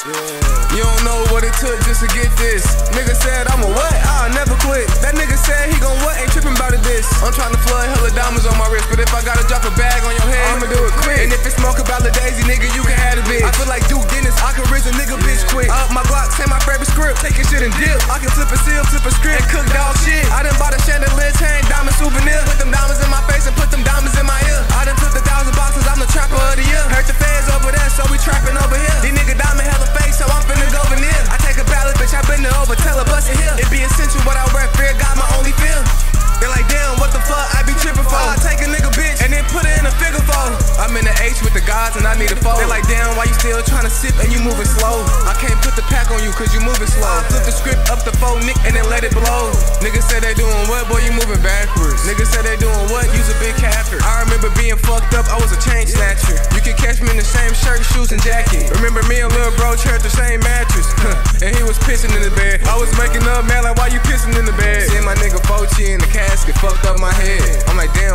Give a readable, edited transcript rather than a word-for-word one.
You don't know what it took just to get this. Nigga said I'm a what? I'll never quit. That nigga said he gon' what? Ain't tripping about it this. I'm trying to flood hella diamonds on my wrist, but if I gotta drop a bag on your head, I'ma do it quick. And if it's smoke about the daisy, nigga, you can have a bitch. I feel like Duke Dennis, I can rinse a nigga bitch quick. My Glock, say my favorite script, taking shit and dip. I can flip a seal, flip a script, and cook dog shit. I done bought a chandelier chain, diamond souvenir. Put them diamonds in my face and put them diamonds in my ear. I done flipped 1,000 boxes, I'm the trapper of the year. Hurt the feds over there, so we trapping over here. These nigga diamond hella fake, so I'm finna go veneer. I take a ballot, bitch, I been there over, tell her bust it here. It be essential, what I rap, fear, got my only feel. They like, damn, what the fuck, I be tripping for. I take a nigga bitch, and then put it in a figure four. I'm in the H with the gods, and I need a foe. They like, damn, why you still trying to sip and you moving slow? I can't put the pack on you, cause you moving slow. I flip the script up the phone, nick, and then let it blow. Niggas say they doing what, boy, you moving backwards. Niggas say they doing what, you's a big capper. I remember being fucked up, I was a chain snatcher. You can catch me in the same shirt, shoes, and jacket. Remember me and Lil Bro shared the same mattress, and he was pissing in the bed. I was making up, man, like, why you pissing in the bed? Seeing my nigga Fochi in the casket fucked up my head. I'm like, damn,